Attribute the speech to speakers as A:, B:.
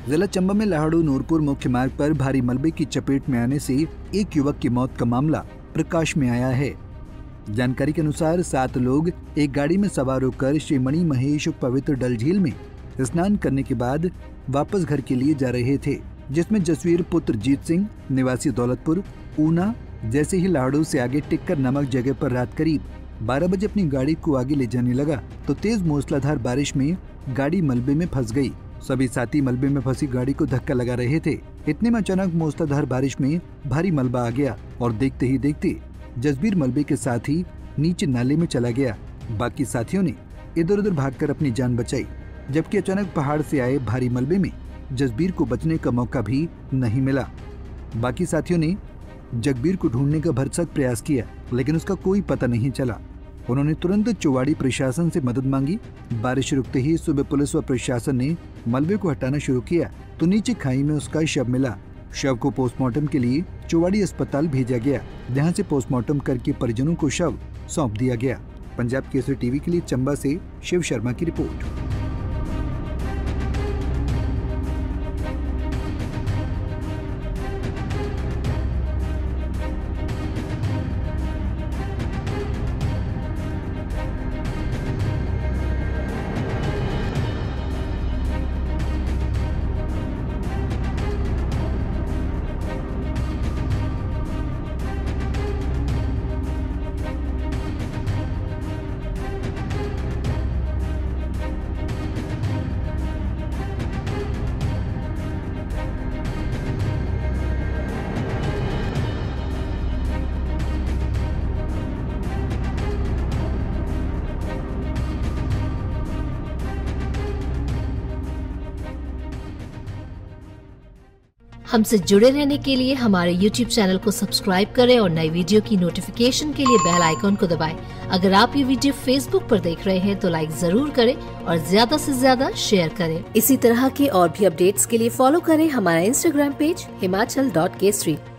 A: जिला चंबा में लाहड़ू नूरपुर मुख्य मार्ग पर भारी मलबे की चपेट में आने से एक युवक की मौत का मामला प्रकाश में आया है। जानकारी के अनुसार 7 लोग एक गाड़ी में सवार होकर श्री मणि महेश पवित्र डल झील में स्नान करने के बाद वापस घर के लिए जा रहे थे, जिसमें जसवीर पुत्र जीत सिंह निवासी दौलतपुर ऊना जैसे ही लाहड़ू से आगे टिक्कर नामक जगह पर रात करीब 12 बजे अपनी गाड़ी को आगे ले जाने लगा तो तेज मूसलाधार बारिश में गाड़ी मलबे में फंस गई। सभी साथी मलबे में फंसी गाड़ी को धक्का लगा रहे थे। इतने में अचानक मूसलाधार बारिश में भारी मलबा आ गया और देखते ही देखते जसबीर मलबे के साथ ही नीचे नाले में चला गया। बाकी साथियों ने इधर उधर भागकर अपनी जान बचाई, जबकि अचानक पहाड़ से आए भारी मलबे में जसबीर को बचने का मौका भी नहीं मिला। बाकी साथियों ने जगबीर को ढूंढने का भरसक प्रयास किया, लेकिन उसका कोई पता नहीं चला। उन्होंने तुरंत चौवाड़ी प्रशासन से मदद मांगी। बारिश रुकते ही सुबह पुलिस व प्रशासन ने मलबे को हटाना शुरू किया तो नीचे खाई में उसका शव मिला। शव को पोस्टमार्टम के लिए चौवाड़ी अस्पताल भेजा गया, जहां से पोस्टमार्टम करके परिजनों को शव सौंप दिया गया। पंजाब केसरी टीवी के लिए चंबा से शिव शर्मा की रिपोर्ट।
B: हमसे जुड़े रहने के लिए हमारे YouTube चैनल को सब्सक्राइब करें और नई वीडियो की नोटिफिकेशन के लिए बेल आइकॉन को दबाएं। अगर आप ये वीडियो Facebook पर देख रहे हैं तो लाइक जरूर करें और ज्यादा से ज्यादा शेयर करें। इसी तरह के और भी अपडेट्स के लिए फॉलो करें हमारा Instagram पेज himachal.kesri।